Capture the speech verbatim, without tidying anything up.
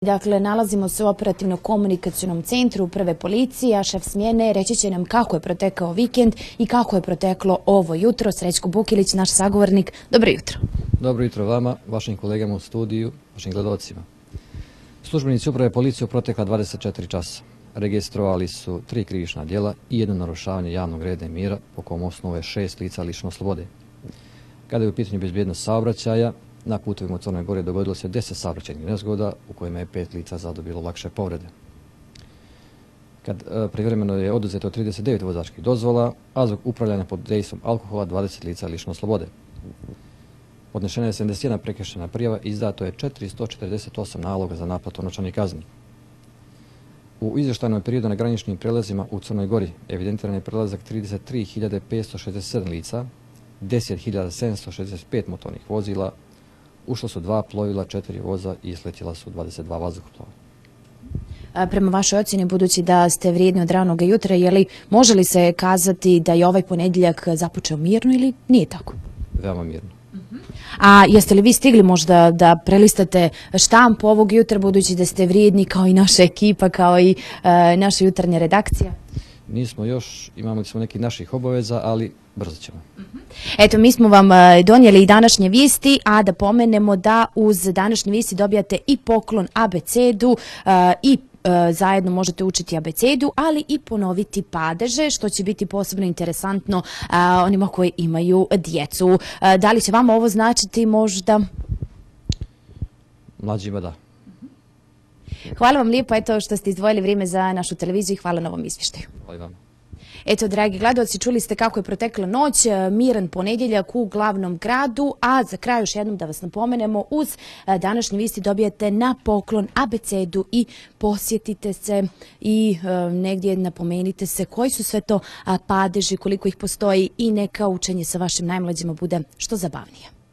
Dakle, nalazimo se u operativno-komunikacionom centru Prve policije, a šef smjene reći će nam kako je protekao vikend i kako je proteklo ovo jutro. Srećko Bukilić, naš sagovornik. Dobro jutro. Dobro jutro vama, vašim kolegama u studiju, vašim gledalcima. Službenici Uprave policije u protekla dvadeset četiri časa registrovali su tri krivična djela i jedno narušavanje javnog reda i mira, po kom osnovu je šest lica lišeno slobode. Kada je u pitanju bezbjednost saobraćaja, na putovima u Crnoj Gori dogodilo se deset saobraćajnih nezgoda u kojima je pet lica zadobilo lakše povrede. Kad e, privremeno je oduzeto trideset devet vozačkih dozvola, a zbog upravljanja pod dejstvom alkohola dvadeset lica lišeno slobode. Podnešena je sedamdeset jedna prekršajna prijava i izdato je četiristo četrdeset osam naloga za naplatu novčanih kazni. U izvještajnom periodu na graničnim prelazima u Crnoj Gori evidentiran je prelazak trideset tri hiljade petsto šezdeset sedam lica, deset hiljada sedamsto šezdeset pet motornih vozila, ušlo su dva plovila, četiri voza i isletjela su dvadeset dva vazduhoplova. Prema vašoj ocjeni, budući da ste vrijedni od ranog jutra, je li, može li se kazati da je ovaj ponedjeljak započeo mirno ili nije tako? Veoma mirno. A jeste li vi stigli možda da prelistate štampu ovog jutra, budući da ste vrijedni kao i naša ekipa, kao i e, naša jutarnja redakcija? Nismo još, imamo smo nekih naših obaveza, ali brzo ćemo. Eto, mi smo vam donijeli i današnje vijesti, a da pomenemo da uz današnje vijesti dobijate i poklon abecedu i zajedno možete učiti abecedu, ali i ponoviti padeže, što će biti posebno interesantno a, onima koji imaju djecu. A, da li će vama ovo značiti možda? Mlađima da. Hvala vam lijepo eto, što ste izdvojili vrijeme za našu televiziju i hvala na ovom izvještaju. Hvala vam. Eto, dragi gledalci, čuli ste kako je protekla noć, miran ponedjeljak u glavnom gradu, a za kraj još jednom da vas napomenemo, uz današnje vijesti dobijete na poklon abecedu i posjetite se i e, negdje napomenite se koji su sve to padeži, koliko ih postoji i neka učenje sa vašim najmlađima bude što zabavnije.